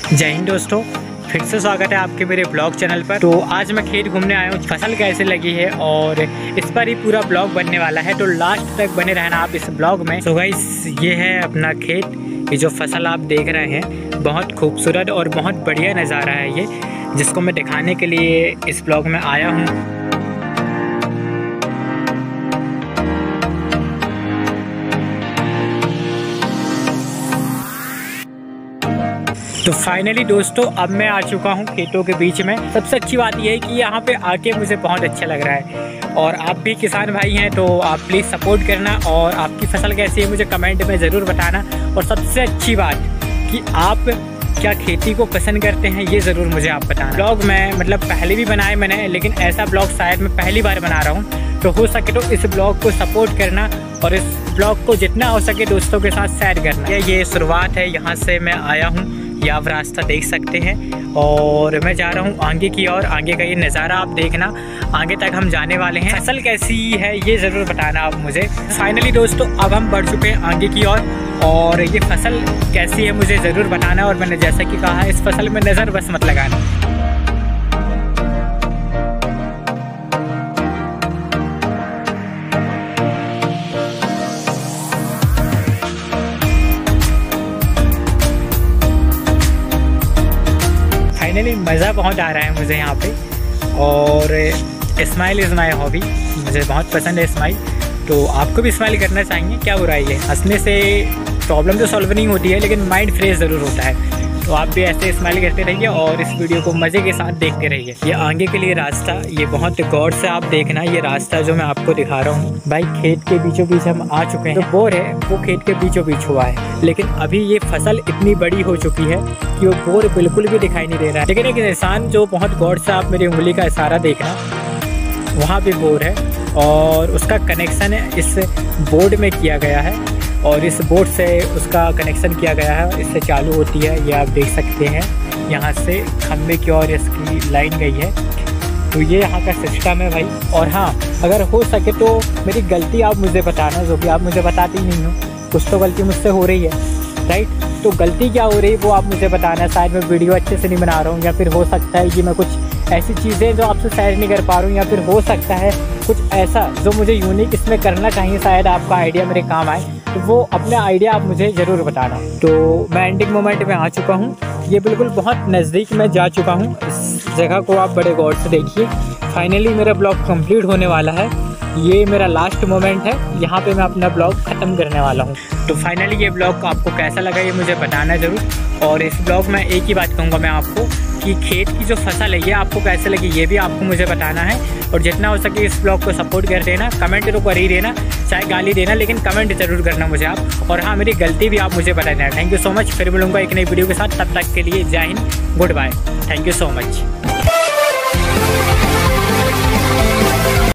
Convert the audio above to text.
जय हिंद दोस्तों, फिर से स्वागत है आपके मेरे ब्लॉग चैनल पर। तो आज मैं खेत घूमने आया हूँ, फसल कैसे लगी है और इस पर ही पूरा ब्लॉग बनने वाला है। तो लास्ट तक बने रहना आप इस ब्लॉग में। तो गाइस, ये है अपना खेत। ये जो फसल आप देख रहे हैं बहुत खूबसूरत और बहुत बढ़िया नज़ारा है ये, जिसको मैं दिखाने के लिए इस ब्लॉग में आया हूँ। तो फाइनली दोस्तों, अब मैं आ चुका हूँ खेतों के बीच में। सबसे अच्छी बात यह है कि यहाँ पे आके मुझे बहुत अच्छा लग रहा है। और आप भी किसान भाई हैं तो आप प्लीज़ सपोर्ट करना, और आपकी फसल कैसी है मुझे कमेंट में ज़रूर बताना। और सबसे अच्छी बात कि आप क्या खेती को पसंद करते हैं ये ज़रूर मुझे आप बताना। ब्लॉग में मतलब पहले भी बनाए मैंने, लेकिन ऐसा ब्लॉग शायद मैं पहली बार बना रहा हूँ। तो हो सके तो इस ब्लॉग को सपोर्ट करना और इस ब्लॉग को जितना हो सके दोस्तों के साथ शेयर करना। ये शुरुआत है, यहाँ से मैं आया हूँ, ये आप रास्ता देख सकते हैं। और मैं जा रहा हूँ आगे की ओर। आगे का ये नज़ारा आप देखना, आगे तक हम जाने वाले हैं। फसल कैसी है ये ज़रूर बताना आप मुझे। फाइनली दोस्तों, अब हम बढ़ चुके हैं आगे की ओर, और ये फसल कैसी है मुझे ज़रूर बताना। और मैंने जैसा कि कहा, इस फसल में नज़र बस मत लगाना। फाइनली मज़ा बहुत आ रहा है मुझे यहाँ पे। और स्माइल इज़ माई हॉबी, मुझे बहुत पसंद है स्माइल। तो आपको भी स्माइल करना चाहिए, क्या बुराई है। हंसने से प्रॉब्लम तो सॉल्व नहीं होती है, लेकिन माइंड फ्रेश ज़रूर होता है। तो आप भी ऐसे स्माइल करते रहिए और इस वीडियो को मज़े के साथ देखते रहिए। ये आगे के लिए रास्ता, ये बहुत गौर से आप देखना। ये रास्ता जो मैं आपको दिखा रहा हूँ भाई, खेत के बीचों बीच हम आ चुके हैं। जो बोर है वो खेत के बीचों बीच हुआ है, लेकिन अभी ये फसल इतनी बड़ी हो चुकी है कि वो बोर बिल्कुल भी दिखाई नहीं दे रहा है। लेकिन एक इंसान जो बहुत गौर से आप मेरी उंगली का इशारा देखना, वहाँ पे बोर है और उसका कनेक्शन इस बोर्ड में किया गया है, और इस बोर्ड से उसका कनेक्शन किया गया है। इससे चालू होती है, ये आप देख सकते हैं। यहाँ से खम्भे की ओर इसकी लाइन गई है। तो ये यहाँ का सिस्टम है भाई। और हाँ, अगर हो सके तो मेरी गलती आप मुझे बताना, जो कि आप मुझे बताती नहीं हो। कुछ तो गलती मुझसे हो रही है, राइट। तो गलती क्या हो रही है वो आप मुझे बताना। शायद मैं वीडियो अच्छे से नहीं बना रहा हूँ, या फिर हो सकता है कि मैं कुछ ऐसी चीज़ें जो आपसे शेयर नहीं कर पा रहा हूँ, या फिर हो सकता है कुछ ऐसा जो मुझे यूनिक इसमें करना चाहिए, शायद आपका आइडिया मेरे काम आए। तो वो अपना आइडिया आप मुझे ज़रूर बताना। तो मैं एंडिंग मोमेंट में आ चुका हूँ। ये बिल्कुल बहुत नज़दीक में जा चुका हूँ। इस जगह को आप बड़े गौर से देखिए। फाइनली मेरा ब्लॉग कंप्लीट होने वाला है। ये मेरा लास्ट मोमेंट है, यहाँ पे मैं अपना ब्लॉग ख़त्म करने वाला हूँ। तो फाइनली ये ब्लॉग आपको कैसा लगा ये मुझे बताना ज़रूर। और इस ब्लॉग में एक ही बात कहूँगा मैं आपको कि खेत की जो फसल है ये आपको कैसे लगी ये भी आपको मुझे बताना है। और जितना हो सके इस ब्लॉग को सपोर्ट कर देना। कमेंट तो कर ही देना, चाहे गाली देना, लेकिन कमेंट ज़रूर करना मुझे आप। और हाँ, मेरी गलती भी आप मुझे बता देना। Thank you so much. फिर मिलूँगा एक नई वीडियो के साथ, तब तक के लिए जय हिंद, good bye, thank you so much.